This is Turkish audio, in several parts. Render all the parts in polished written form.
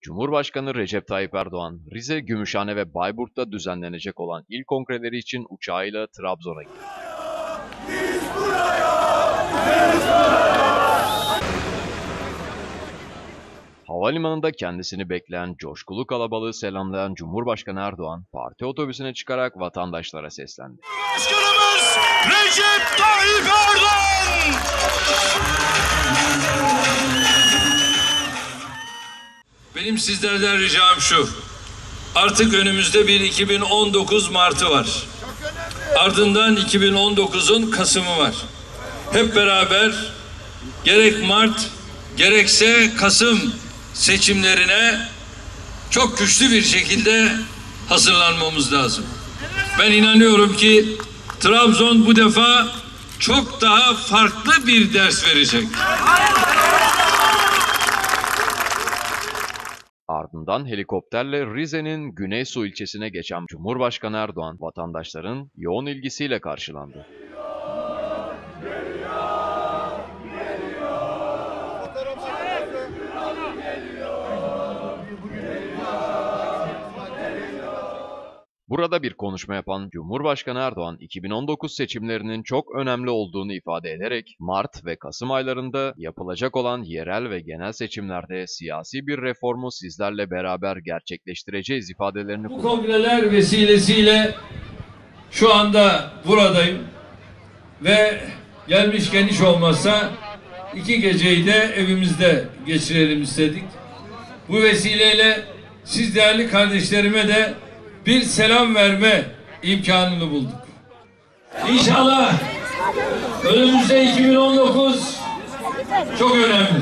Cumhurbaşkanı Recep Tayyip Erdoğan, Rize, Gümüşhane ve Bayburt'ta düzenlenecek olan il kongreleri için uçağıyla Trabzon'a gitti. Havalimanında kendisini bekleyen coşkulu kalabalığı selamlayan Cumhurbaşkanı Erdoğan, parti otobüsüne çıkarak vatandaşlara seslendi. Başkanımız Recep Tayyip Erdoğan! Benim sizlerden ricam şu, artık önümüzde bir 2019 Mart'ı var. Ardından 2019'un Kasım'ı var. Hep beraber gerek Mart gerekse Kasım seçimlerine çok güçlü bir şekilde hazırlanmamız lazım. Ben inanıyorum ki Trabzon bu defa çok daha farklı bir ders verecek. Ardından helikopterle Rize'nin Güneysu ilçesine geçen Cumhurbaşkanı Erdoğan, vatandaşların yoğun ilgisiyle karşılandı. Burada bir konuşma yapan Cumhurbaşkanı Erdoğan, 2019 seçimlerinin çok önemli olduğunu ifade ederek, Mart ve Kasım aylarında yapılacak olan yerel ve genel seçimlerde siyasi bir reformu sizlerle beraber gerçekleştireceğiz ifadelerini kullandı. Bu kongreler vesilesiyle şu anda buradayım ve gelmişken hiç olmazsa 2 geceyi de evimizde geçirelim istedik. Bu vesileyle siz değerli kardeşlerime de bir selam verme imkanını bulduk. İnşallah önümüzde 2019 çok önemli.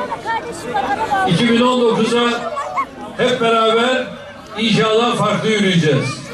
2019'a hep beraber inşallah farklı yürüyeceğiz.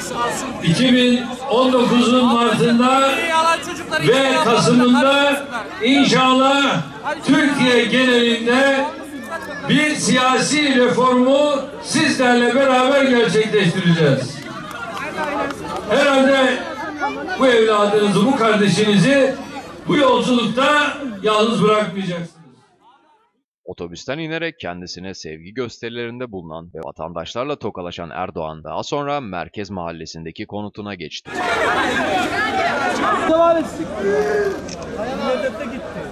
2019'un Mart'ında ve Kasım'ında inşallah Türkiye genelinde bir siyasi reformu sizlerle beraber gerçekleştireceğiz. Herhalde bu evladınızı, bu kardeşinizi bu yolculukta yalnız bırakmayacaksınız. Otobüsten inerek kendisine sevgi gösterilerinde bulunan ve vatandaşlarla tokalaşan Erdoğan, daha sonra Merkez Mahallesi'ndeki konutuna geçti. Devam ettik. Hedefte gitti.